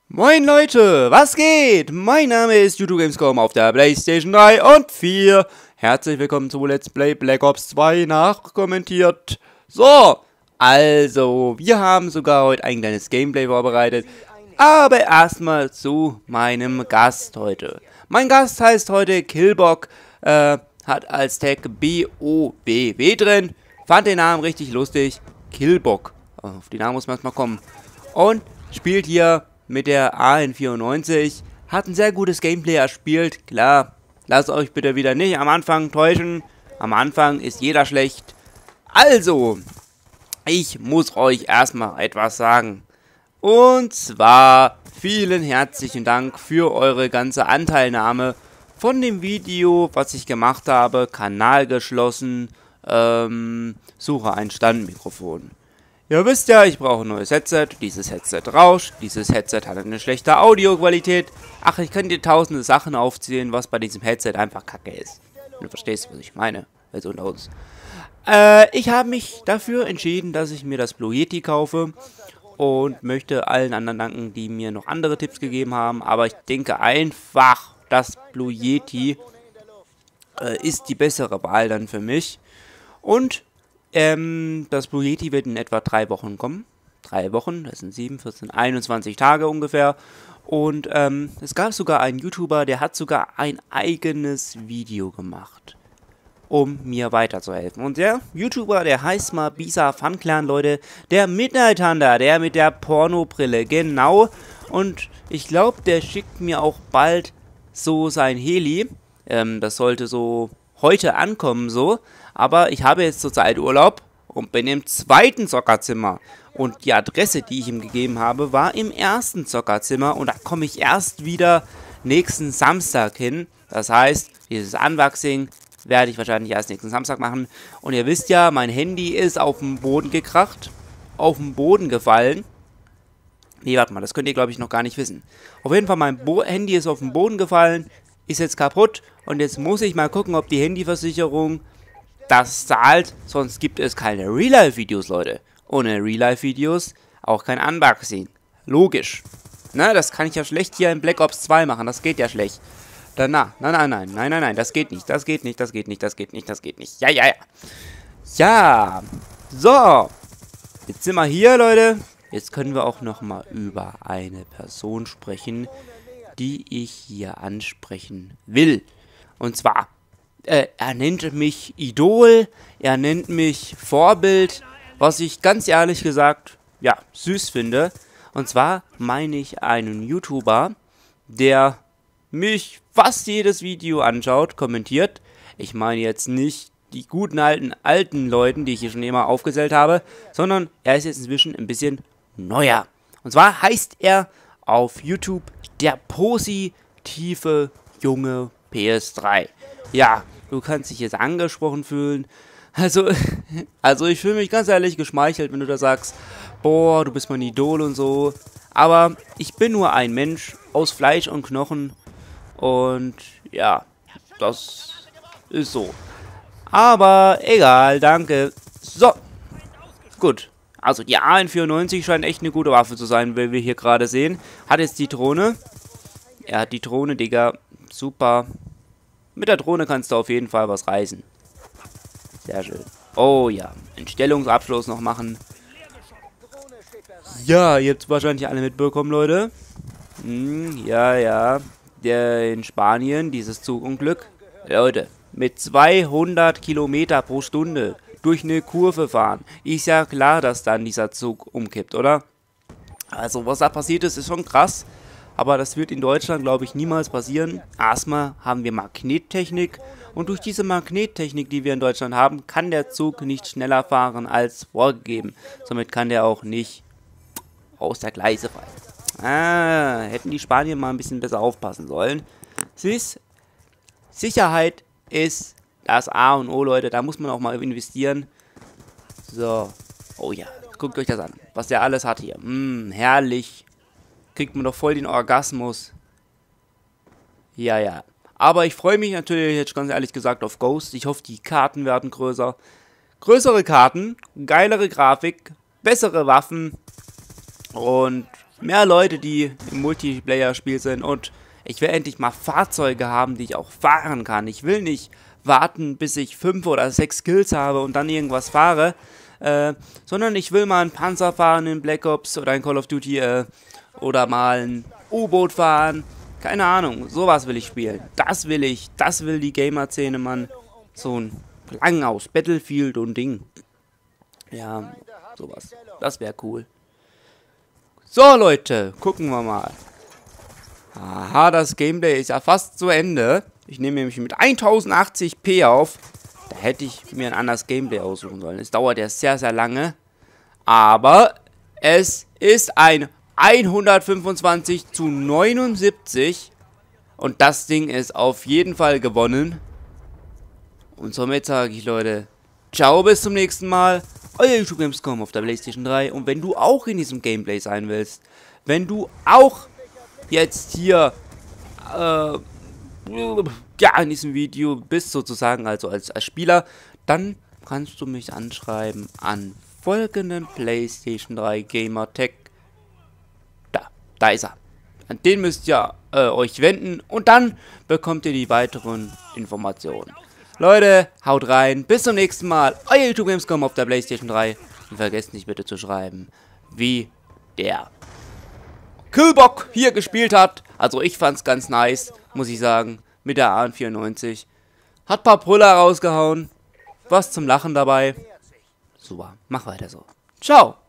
Moin Leute, was geht? Mein Name ist YouTube Gamescom auf der PlayStation 3 und 4. Herzlich willkommen zu Let's Play Black Ops 2 nachkommentiert. So, also, wir haben sogar heute ein kleines Gameplay vorbereitet. Aber erstmal zu meinem Gast heute. Mein Gast heißt heute Killbok, hat als Tag BOBW drin. Fand den Namen richtig lustig. Killbok. Auf den Namen muss man erstmal kommen. Und spielt hier mit der AN94. Hat ein sehr gutes Gameplay erspielt. Klar, lasst euch bitte wieder nicht am Anfang täuschen. Am Anfang ist jeder schlecht. Also, ich muss euch erstmal etwas sagen. Und zwar vielen herzlichen Dank für eure ganze Anteilnahme von dem Video, was ich gemacht habe. Kanal geschlossen, suche ein Standmikrofon. Ihr wisst ja, ich brauche ein neues Headset. Dieses Headset rauscht. Dieses Headset hat eine schlechte Audioqualität. Ach, ich kann dir tausende Sachen aufzählen, was bei diesem Headset einfach kacke ist. Du verstehst, was ich meine. Also unter uns. Ich habe mich dafür entschieden, dass ich mir das Blue Yeti kaufe. Und möchte allen anderen danken, die mir noch andere Tipps gegeben haben. Aber ich denke einfach, das Blue Yeti ist die bessere Wahl dann für mich. Und das Blue Yeti wird in etwa 3 Wochen kommen. 3 Wochen, das sind 7, 14, 21 Tage ungefähr. Und es gab sogar einen YouTuber, der hat sogar ein eigenes Video gemacht, um mir weiterzuhelfen. Und der YouTuber, der heißt mal Bisa Fun Clan, Leute. Der Midnight Hunter, der mit der Pornobrille, genau. Und ich glaube, der schickt mir auch bald so sein Heli. Das sollte so heute ankommen, so. Aber ich habe jetzt zurzeit Urlaub und bin im 2. Zockerzimmer. Und die Adresse, die ich ihm gegeben habe, war im 1. Zockerzimmer. Und da komme ich erst wieder nächsten Samstag hin. Das heißt, dieses Unboxing werde ich wahrscheinlich erst nächsten Samstag machen. Und ihr wisst ja, mein Handy ist auf den Boden gekracht. Auf den Boden gefallen. Nee, warte mal, das könnt ihr, glaube ich, noch gar nicht wissen. Auf jeden Fall, mein Handy ist auf den Boden gefallen. Ist jetzt kaputt. Und jetzt muss ich mal gucken, ob die Handyversicherung das zahlt. Sonst gibt es keine Real-Life-Videos, Leute. Ohne Real-Life-Videos auch kein Unboxing. Logisch. Na, das kann ich ja schlecht hier in Black Ops 2 machen. Das geht ja schlecht. Danach. Nein. Das geht nicht. Das geht nicht. Ja. Ja. So. Jetzt sind wir hier, Leute. Jetzt können wir auch nochmal über eine Person sprechen, die ich hier ansprechen will. Und zwar, er nennt mich Idol, er nennt mich Vorbild, was ich ganz ehrlich gesagt, ja, süß finde. Und zwar meine ich einen YouTuber, der mich fast jedes Video anschaut, kommentiert. Ich meine jetzt nicht die guten alten Leuten, die ich hier schon immer aufgezählt habe, sondern er ist jetzt inzwischen ein bisschen neuer. Und zwar heißt er auf YouTube der positive junge PS3. Ja, du kannst dich jetzt angesprochen fühlen. Also ich fühle mich ganz ehrlich geschmeichelt, wenn du da sagst, boah, du bist mein Idol und so. Aber ich bin nur ein Mensch aus Fleisch und Knochen. Und ja, das ist so. Aber egal, danke. So, gut. Also die AN94 scheint echt eine gute Waffe zu sein, wie wir hier gerade sehen. Hat jetzt die Drohne. Er hat die Drohne, Digga. Super. Mit der Drohne kannst du auf jeden Fall was reißen. Sehr schön. Oh ja, einen Stellungsabschluss noch machen. Ja, jetzt wahrscheinlich alle mitbekommen, Leute. Ja. Der in Spanien, dieses Zugunglück. Leute, mit 200 Kilometer pro Stunde durch eine Kurve fahren. Ist ja klar, dass dann dieser Zug umkippt, oder? Also, was da passiert ist, ist schon krass. Aber das wird in Deutschland, glaube ich, niemals passieren. Erstmal haben wir Magnettechnik. Und durch diese Magnettechnik, die wir in Deutschland haben, kann der Zug nicht schneller fahren als vorgegeben. Somit kann der auch nicht aus der Gleise fallen. Hätten die Spanier mal ein bisschen besser aufpassen sollen. Siehst, Sicherheit ist das A und O, Leute. Da muss man auch mal investieren. So. Oh ja, guckt euch das an. Was der alles hat hier. Herrlich. Kriegt man doch voll den Orgasmus. Ja. Aber ich freue mich natürlich jetzt ganz ehrlich gesagt auf Ghost. Ich hoffe, die Karten werden größer. Größere Karten, geilere Grafik, bessere Waffen und mehr Leute, die im Multiplayer-Spiel sind und ich will endlich mal Fahrzeuge haben, die ich auch fahren kann. Ich will nicht warten, bis ich 5 oder 6 Kills habe und dann irgendwas fahre, sondern ich will mal einen Panzer fahren in Black Ops oder in Call of Duty oder mal ein U-Boot fahren. Keine Ahnung, sowas will ich spielen. Das will ich, das will die Gamer-Szene, Mann. So ein Lang aus Battlefield und Ding. Ja, sowas. Das wäre cool. So, Leute, gucken wir mal. Aha, das Gameplay ist ja fast zu Ende. Ich nehme nämlich mit 1080p auf. Da hätte ich mir ein anderes Gameplay aussuchen sollen. Es dauert ja sehr, sehr lange. Aber es ist ein 125:79. Und das Ding ist auf jeden Fall gewonnen. Und somit sage ich, Leute, ciao, bis zum nächsten Mal. Euer YouTube Gamescom auf der PlayStation 3. Und wenn du auch in diesem Gameplay sein willst, wenn du auch jetzt hier, ja, in diesem Video bist sozusagen, also als Spieler, dann kannst du mich anschreiben an folgenden PlayStation 3 Gamertag. Da ist er. An den müsst ihr euch wenden und dann bekommt ihr die weiteren Informationen. Leute, haut rein, bis zum nächsten Mal. Euer YouTube Gamescom auf der PlayStation 3. Und vergesst nicht bitte zu schreiben, wie der Killbock hier gespielt hat. Also ich fand's ganz nice, muss ich sagen, mit der AN94. Hat ein paar Brüller rausgehauen. Was zum Lachen dabei. Super, mach weiter so. Ciao.